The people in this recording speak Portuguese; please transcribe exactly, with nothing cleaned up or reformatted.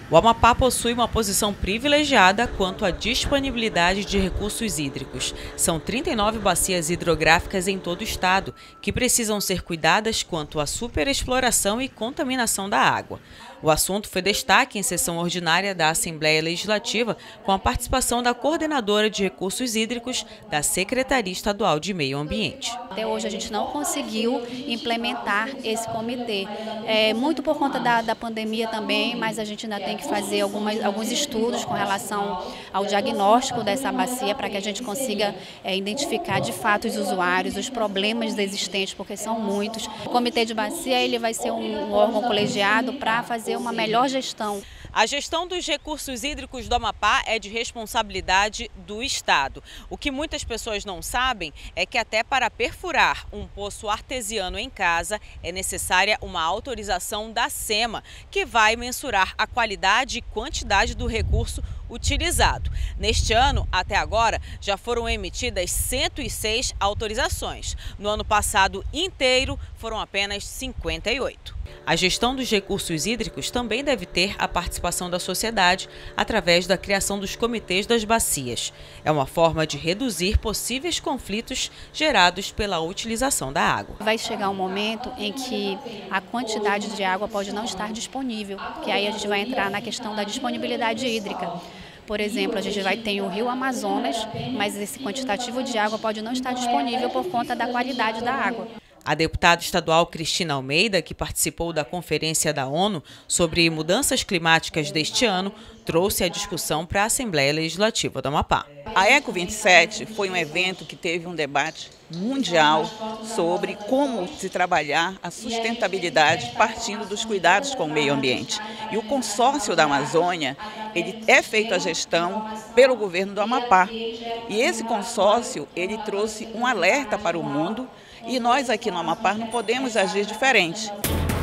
O Amapá possui uma posição privilegiada quanto à disponibilidade de recursos hídricos. São trinta e nove bacias hidrográficas em todo o estado, que precisam ser cuidadas quanto à superexploração e contaminação da água. O assunto foi destaque em sessão ordinária da Assembleia Legislativa, com a participação da coordenadora de recursos hídricos da Secretaria Estadual de Meio Ambiente. Até hoje a gente não conseguiu implementar esse comitê, é, muito por conta da, da pandemia também, mas a gente ainda tem que fazer algumas, alguns estudos com relação ao diagnóstico dessa bacia para que a gente consiga é, identificar de fato os usuários, os problemas existentes, porque são muitos. O comitê de bacia ele vai ser um, um órgão colegiado para fazer uma melhor gestão. A gestão dos recursos hídricos do Amapá é de responsabilidade do Estado. O que muitas pessoas não sabem é que até para perfurar um poço artesiano em casa é necessária uma autorização da SEMA, que vai mensurar a qualidade e quantidade do recurso utilizado. Neste ano, até agora, já foram emitidas cento e seis autorizações. No ano passado inteiro, foram apenas cinquenta e oito. A gestão dos recursos hídricos também deve ter a participação da sociedade através da criação dos comitês das bacias. É uma forma de reduzir possíveis conflitos gerados pela utilização da água. Vai chegar um momento em que a quantidade de água pode não estar disponível, que aí a gente vai entrar na questão da disponibilidade hídrica. Por exemplo, a gente vai ter o Rio Amazonas, mas esse quantitativo de água pode não estar disponível por conta da qualidade da água. A deputada estadual Cristina Almeida, que participou da Conferência da ONU sobre mudanças climáticas deste ano, trouxe a discussão para a Assembleia Legislativa do Amapá. A Eco vinte e sete foi um evento que teve um debate mundial sobre como se trabalhar a sustentabilidade partindo dos cuidados com o meio ambiente. E o consórcio da Amazônia, ele é feito a gestão pelo governo do Amapá. E esse consórcio, ele trouxe um alerta para o mundo e nós aqui no Amapá não podemos agir diferente.